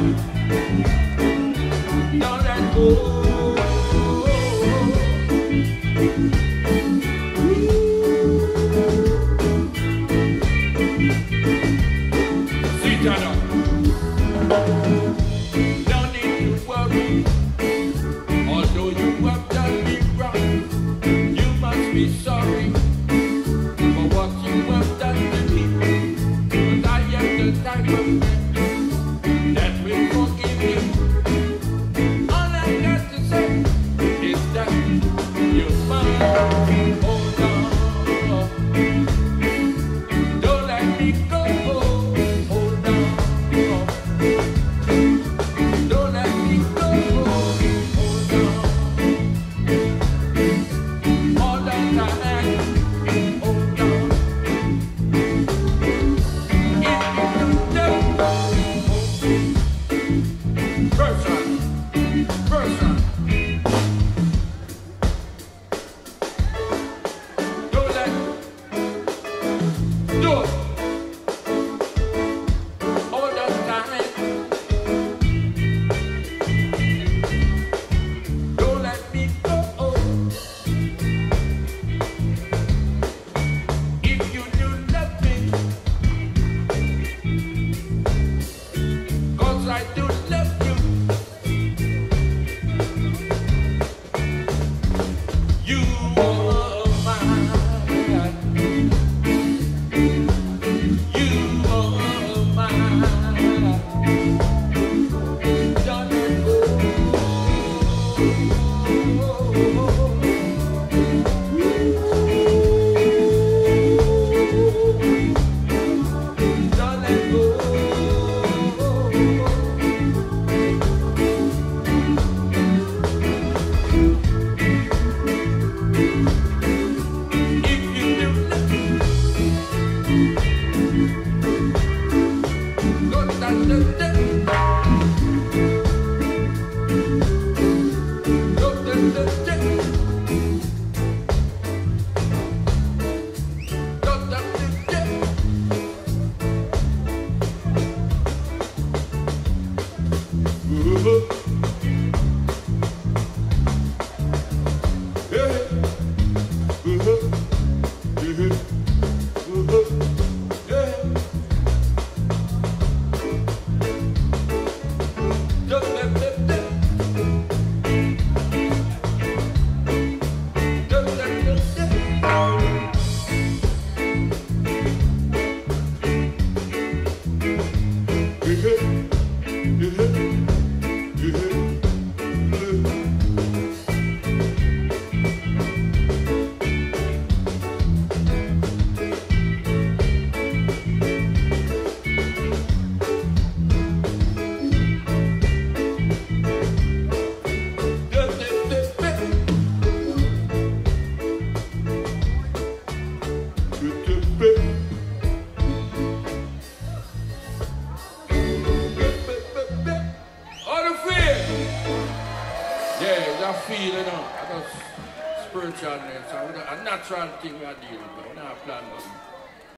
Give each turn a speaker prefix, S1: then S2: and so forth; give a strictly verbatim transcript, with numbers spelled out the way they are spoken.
S1: Don't let go. Sit down. No need to worry. Although you have done me wrong, you must be sorry for what you have done to me. But I am the type of man that will forgive you. All I got to say is that you must hold on. Don't let me go. Hold on. Don't let me go. Hold on. All that I am. Hold on. Person, person. Don't let do it. All the time. Don't let me go. If you do nothing, 'cause I do love you. You are mine. You are mine. Don't let go. Don't let go. If you do nothing, go down the day. Go down the day. Go down the day. Ooh. Yeah. Ooh. Ooh. Ooh. Yeah. Just let them day. Just let them day. All the fear. Yeah, that feel, you know. I got spiritualness. I'm a natural thing I deal with. I'm not planning.